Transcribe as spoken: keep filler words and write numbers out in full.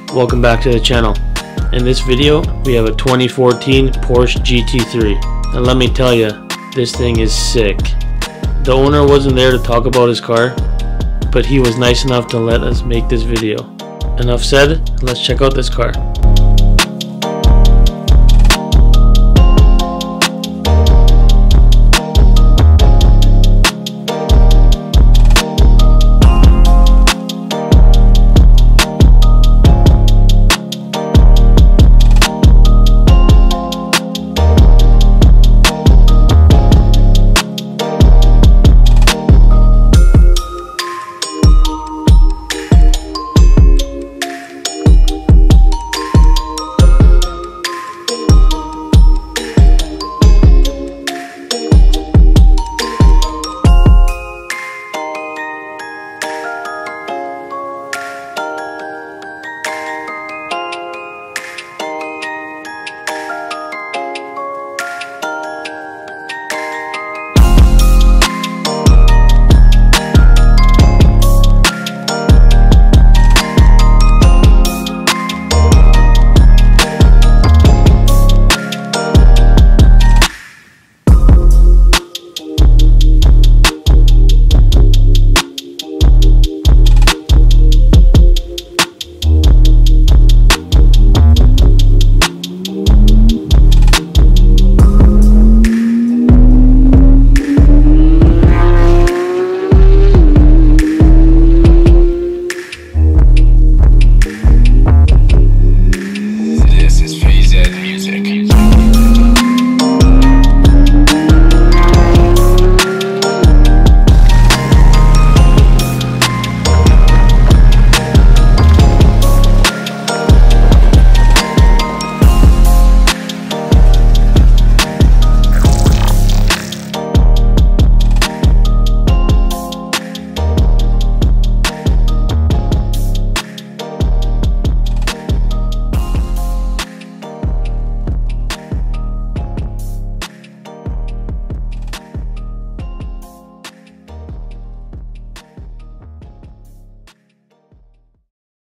Welcome back to the channel. In this video we have a twenty fourteen Porsche G T three, and let me tell you, this thing is sick. The owner wasn't there to talk about his car, but he was nice enough to let us make this video. Enough said, let's check out this car.